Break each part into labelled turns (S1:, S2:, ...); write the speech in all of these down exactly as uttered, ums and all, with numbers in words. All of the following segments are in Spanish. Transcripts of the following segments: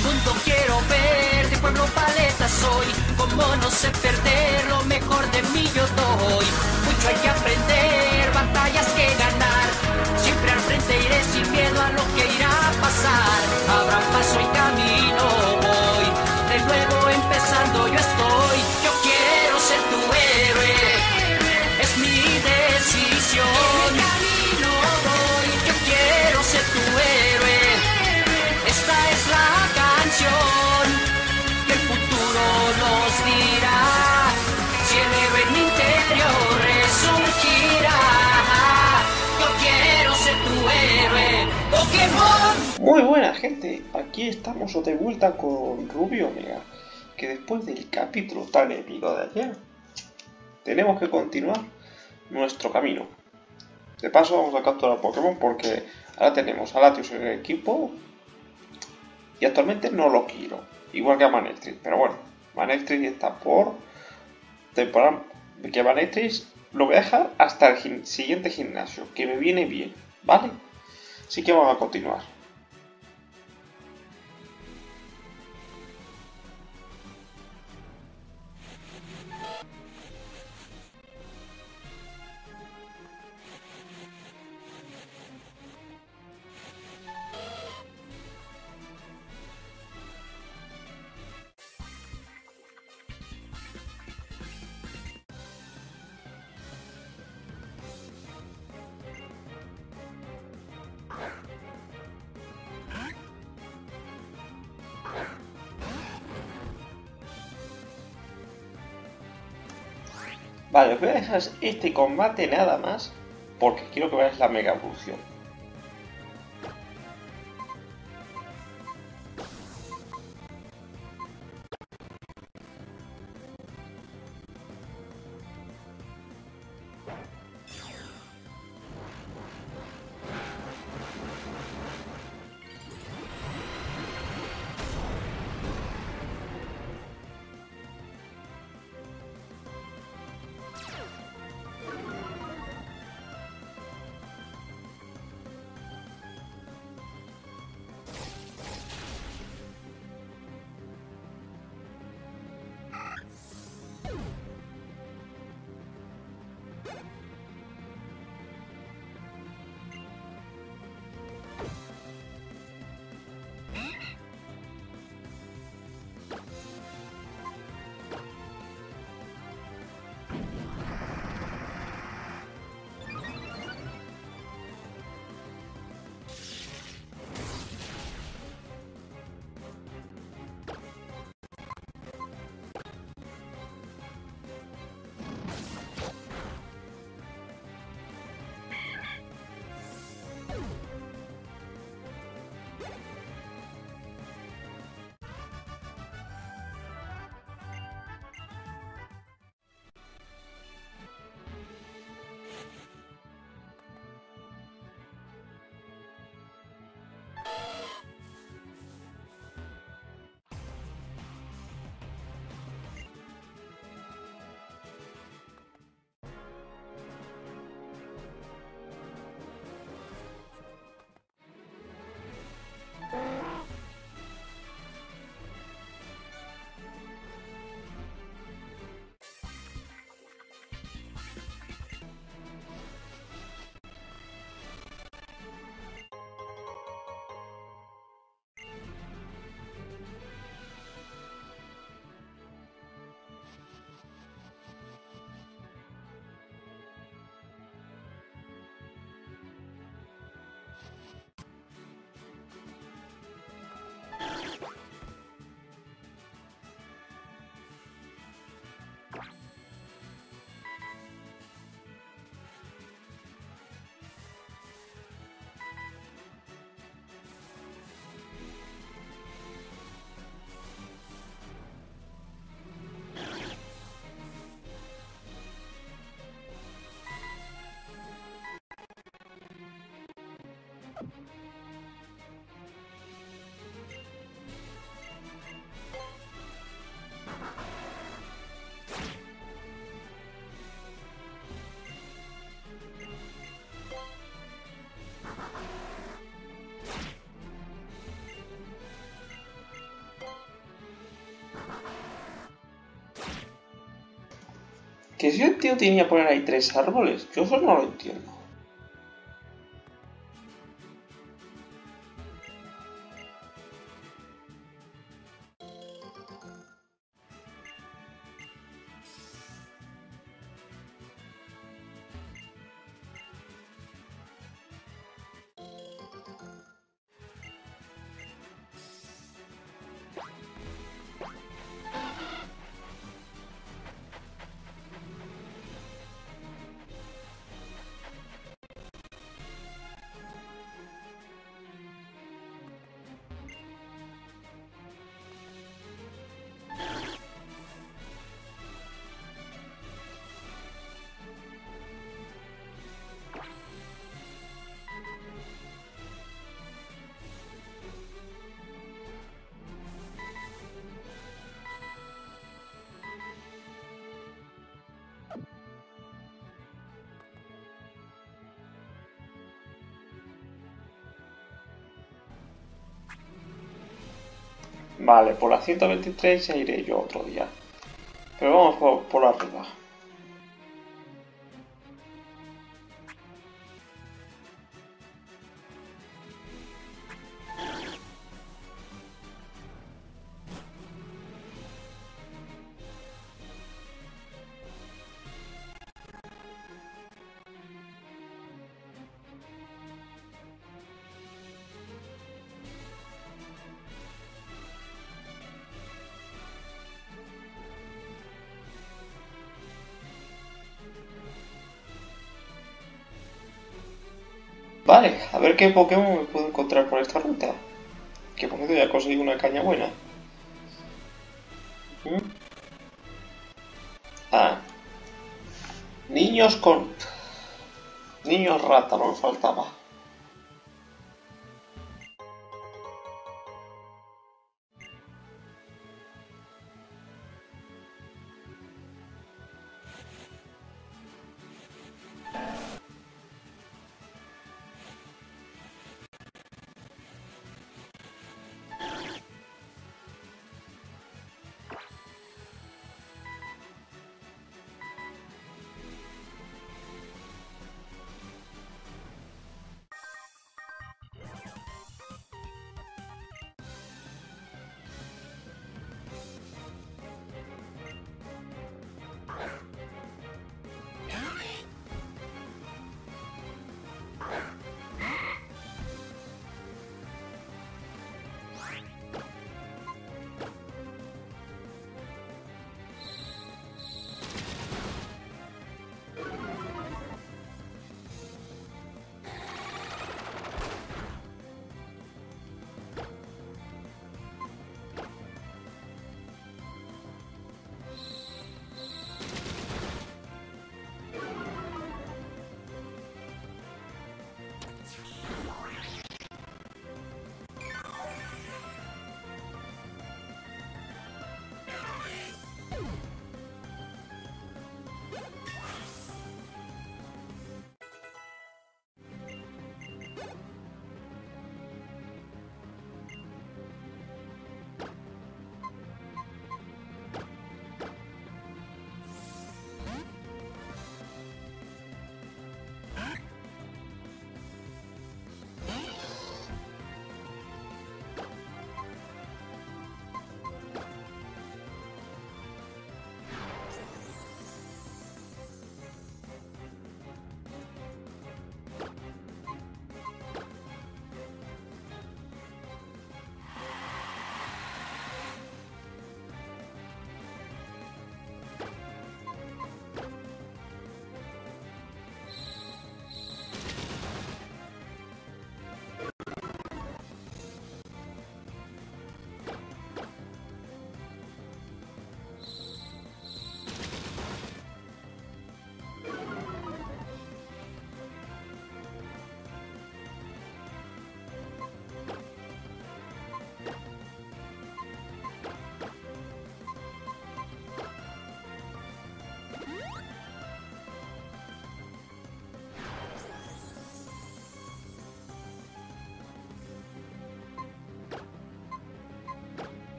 S1: mundo quiero ver, de pueblo paleta soy. Como no sé perder, lo mejor de mí yo doy. Mucho hay que aprender, batallas que ganar. Siempre al frente iré sin miedo a lo que irá a pasar. Habrá paso y camino voy, de nuevo empezando yo estoy. Yo quiero ser tu héroe, es mi decisión. En mi camino voy, yo quiero ser tu héroe. Esta es la canción que el futuro nos dirá. Si el héroe en mi interior resurgirá. Yo quiero ser tu héroe, Pokémon.
S2: Muy buena gente, aquí estamos de vuelta con Rubio Omega, que después del capítulo tan épico de ayer, tenemos que continuar nuestro camino. De paso vamos a capturar Pokémon porque ahora tenemos a Latios en el equipo y actualmente no lo quiero, igual que a Manectric, pero bueno, Manectric está por temporada, que Manectric lo voy a dejar hasta el gim- siguiente gimnasio, que me viene bien, ¿vale? Así que vamos a continuar. Vale, os voy a dejar este combate nada más porque quiero que veáis la mega evolución. ¿Qué sentido tenía poner ahí tres árboles? Yo eso no lo entiendo. Vale, por la ciento veintitrés ya iré yo otro día. Pero vamos por, por arriba. Vale, a ver qué Pokémon me puedo encontrar por esta ruta. Que por cierto ya conseguí una caña buena. ¿Mm? Ah. Niños con... Niños rata, no me faltaba.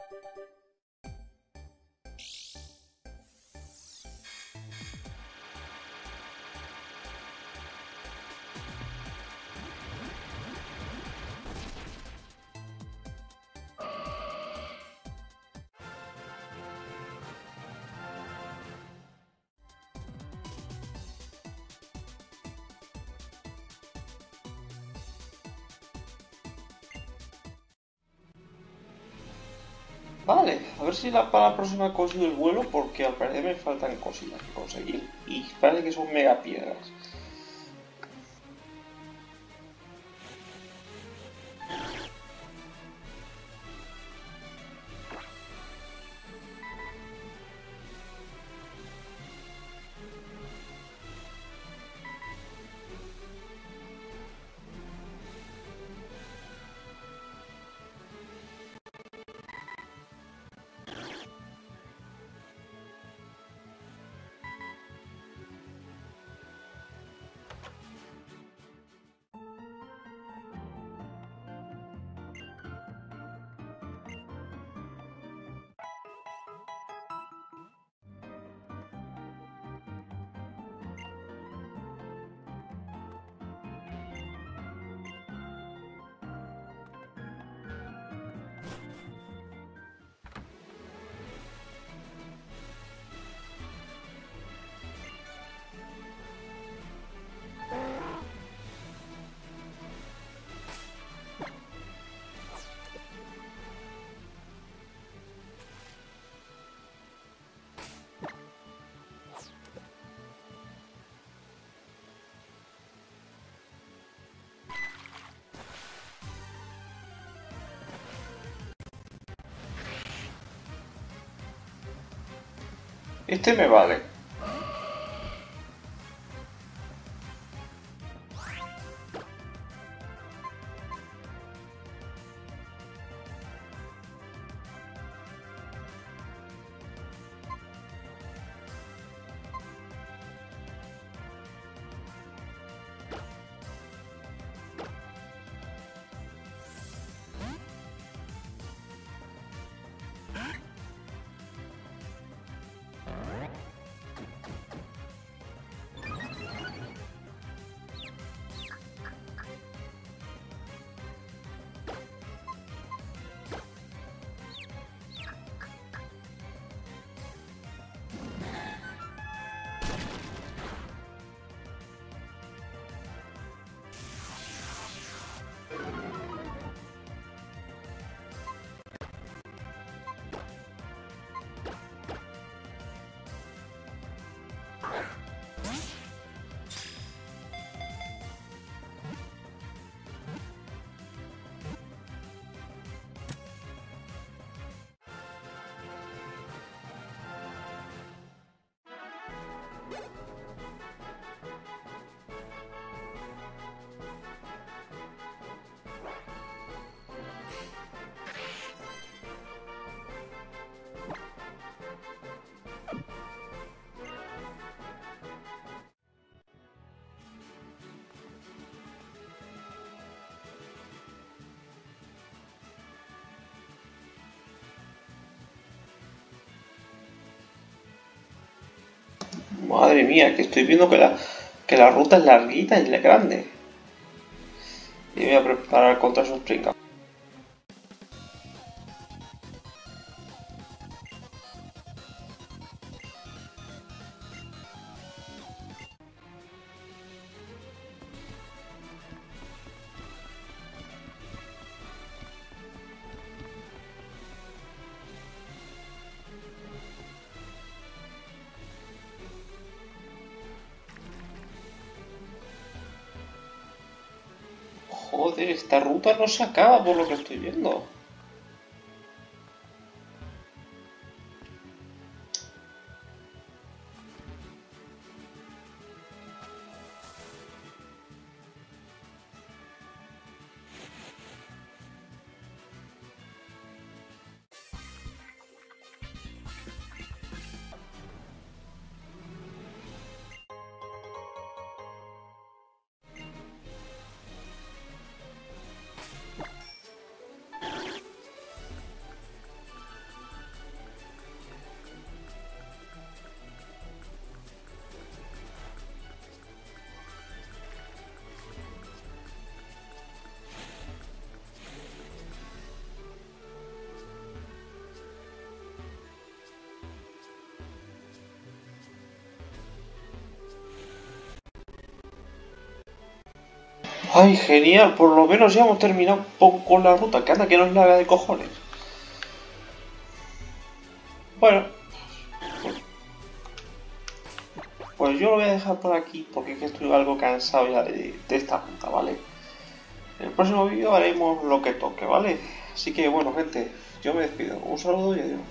S2: Vale, a ver si la, para la próxima consigo el vuelo, porque al parecer me faltan cosillas que conseguir. Y parece que son mega piedras. Este me vale. Madre mía, que estoy viendo que la, que la ruta es larguita y es grande. Y me voy a preparar contra esos pringados. Joder, esta ruta no se acaba por lo que estoy viendo. Ay, genial, por lo menos ya hemos terminado un poco con la ruta, que anda que no es larga de cojones. Bueno, pues yo lo voy a dejar por aquí porque es que estoy algo cansado ya de, de esta ruta, ¿vale? En el próximo vídeo haremos lo que toque, ¿vale? Así que bueno, gente, yo me despido. Un saludo y adiós.